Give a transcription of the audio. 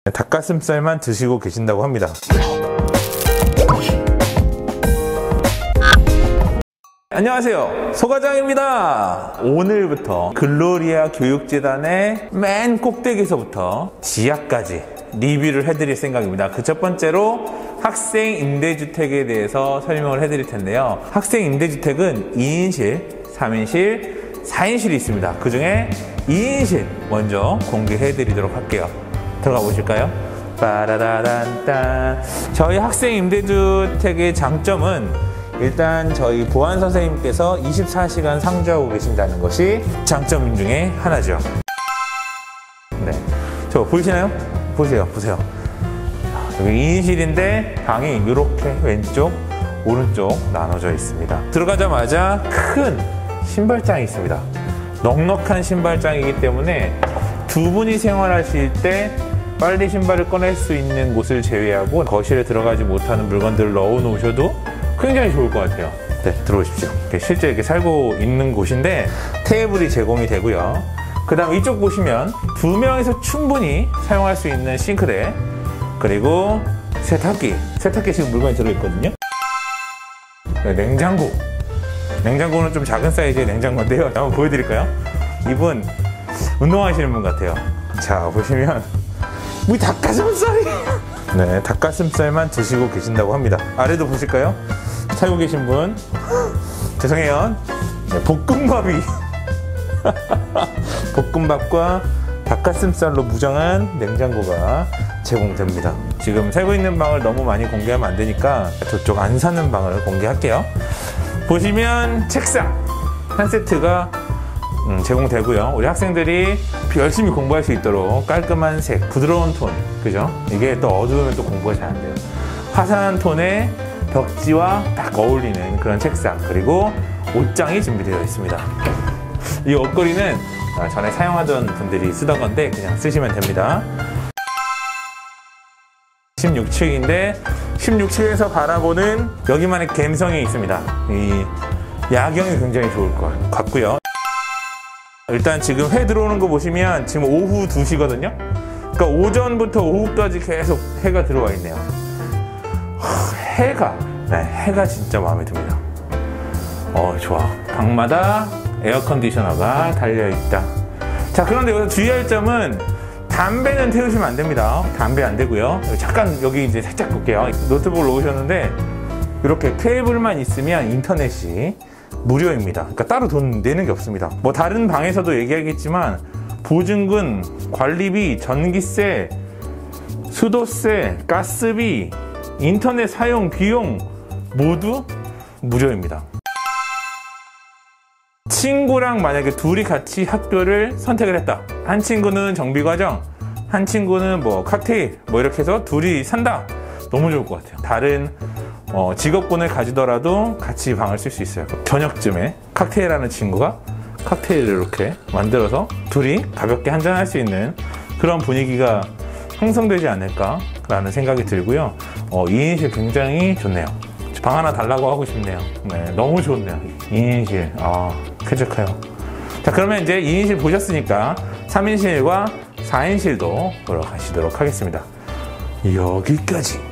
닭가슴살만 드시고 계신다고 합니다. 안녕하세요, 소과장입니다. 오늘부터 글로리아 교육재단의 맨 꼭대기에서부터 지하까지 리뷰를 해드릴 생각입니다. 그 첫 번째로 학생 임대주택에 대해서 설명을 해드릴 텐데요. 학생 임대주택은 2인실, 3인실, 4인실이 있습니다. 그 중에 2인실 먼저 공개해드리도록 할게요. 들어가 보실까요? 빠라다란딴. 저희 학생 임대주택의 장점은 일단 저희 보안 선생님께서 24시간 상주하고 계신다는 것이 장점 중에 하나죠. 네, 저 보이시나요? 보세요. 여기 2인실인데 방이 이렇게 왼쪽, 오른쪽 나눠져 있습니다. 들어가자마자 큰 신발장이 있습니다. 넉넉한 신발장이기 때문에 두 분이 생활하실 때 빨리 신발을 꺼낼 수 있는 곳을 제외하고 거실에 들어가지 못하는 물건들을 넣어 놓으셔도 굉장히 좋을 것 같아요. 네, 들어오십시오. 실제 이렇게 살고 있는 곳인데 테이블이 제공이 되고요. 그 다음 이쪽 보시면 2명에서 충분히 사용할 수 있는 싱크대, 그리고 세탁기 지금 물건이 들어있거든요. 냉장고는 좀 작은 사이즈의 냉장고인데요. 한번 보여드릴까요? 이분 운동하시는 분 같아요. 자, 보시면 우리 닭가슴살이 네, 닭가슴살만 드시고 계신다고 합니다. 아래도 보실까요? 살고 계신 분 죄송해요. 네, 볶음밥과 닭가슴살로 무장한 냉장고가 제공됩니다. 지금 살고 있는 방을 너무 많이 공개하면 안 되니까 저쪽 안 사는 방을 공개할게요. 보시면 책상 한 세트가 제공되고요. 우리 학생들이 열심히 공부할 수 있도록 깔끔한 색, 부드러운 톤, 그죠? 이게 또 어두우면 또 공부가 잘 안 돼요. 화사한 톤의 벽지와 딱 어울리는 그런 책상, 그리고 옷장이 준비되어 있습니다. 이 옷걸이는 전에 사용하던 분들이 쓰던 건데 그냥 쓰시면 됩니다. 16층인데 16층에서 바라보는 여기만의 감성이 있습니다. 이 야경이 굉장히 좋을 것 같고요. 일단 지금 해 들어오는 거 보시면 지금 오후 2시거든요. 그러니까 오전부터 오후까지 계속 해가 들어와 있네요. 해가 진짜 마음에 듭니다. 좋아. 방마다 에어컨디셔너가 달려있다. 자, 그런데 여기서 주의할 점은 담배는 태우시면 안 됩니다. 담배 안 되고요. 잠깐 여기 이제 살짝 볼게요. 노트북을 놓으셨는데 이렇게 케이블만 있으면 인터넷이 무료입니다. 그러니까 따로 돈 내는 게 없습니다. 뭐 다른 방에서도 얘기하겠지만 보증금, 관리비, 전기세, 수도세, 가스비, 인터넷 사용 비용 모두 무료입니다. 친구랑 만약에 둘이 같이 학교를 선택을 했다. 한 친구는 정비과정, 한 친구는 뭐 칵테일, 뭐 이렇게 해서 둘이 산다. 너무 좋을 것 같아요. 다른 직업군을 가지더라도 같이 방을 쓸 수 있어요. 저녁쯤에 칵테일하는 친구가 칵테일을 이렇게 만들어서 둘이 가볍게 한잔할 수 있는 그런 분위기가 형성되지 않을까라는 생각이 들고요. 2인실 굉장히 좋네요. 방 하나 달라고 하고 싶네요. 네, 너무 좋네요. 2인실, 쾌적해요. 자, 그러면 이제 2인실 보셨으니까 3인실과 4인실도 보러 가시도록 하겠습니다. 여기까지.